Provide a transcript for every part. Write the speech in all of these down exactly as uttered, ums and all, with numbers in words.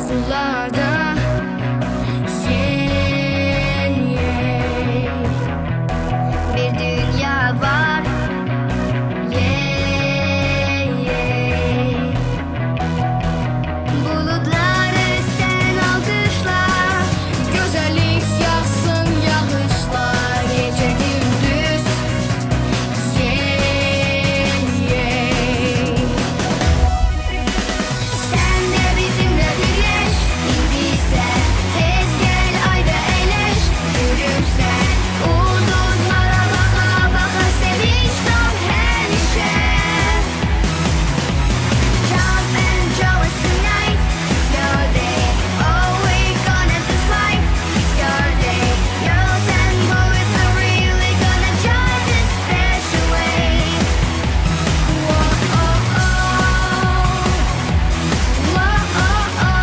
sularda. Yeah, yeah. Bir dünya var. Yeah, yeah. Bulutları sen alkışla, güzellik yağsın yağışlar, gece gündüz. Yeah, yeah. Sen de bizimle birleş, indiyse tez gel ayda eğleş. Gülümse ulduzlara baka baka, sevinç tam her işe. Come and join us tonight, it's your day. Oh, we gonna do right, it's your day. Girls and boys are really gonna join this special way. Whoa, oh, oh. Whoa, oh, oh.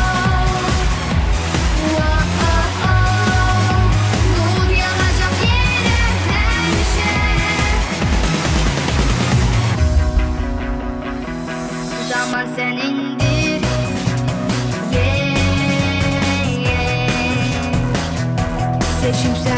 Whoa, oh, oh. Nur yağacak yere hemşe. Zaman senindir. Yeah, yeah. Seçim sen.